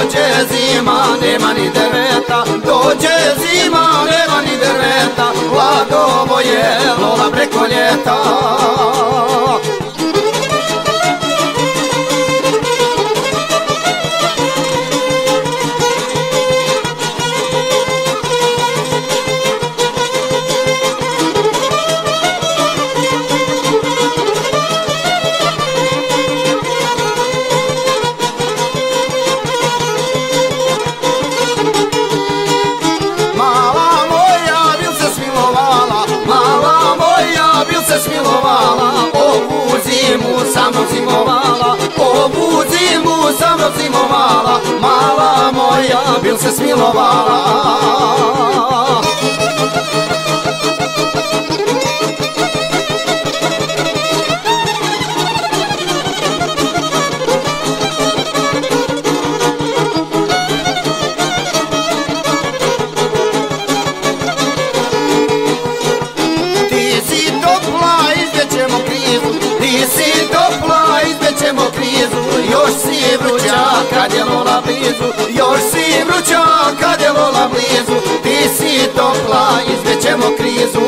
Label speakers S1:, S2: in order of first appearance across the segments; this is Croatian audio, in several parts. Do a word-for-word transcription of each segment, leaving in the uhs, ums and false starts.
S1: dođe zima, nema ni drveta, dođe zima, nema ni drveta, Ladovo je lola preko ljeta. Ovu zimu sa mnom zimovala, ovu zimu sa mnom zimovala, mala moja bil se smilovala. Još si vruća kad je lola blizu, još si vruća kad je lola blizu, ti si topla, izvećemo krizu.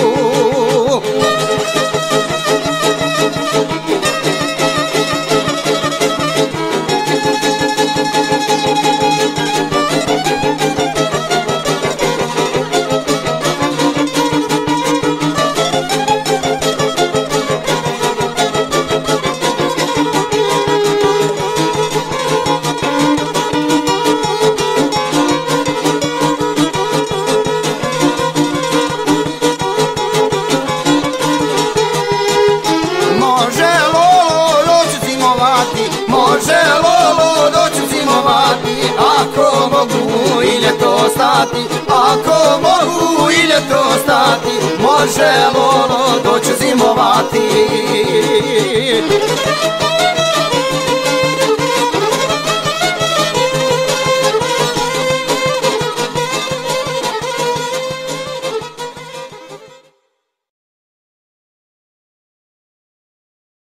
S1: Može lolo doću zimovati, ako mogu i ljeto stati, ako mogu i ljeto stati, može lolo doću zimovati.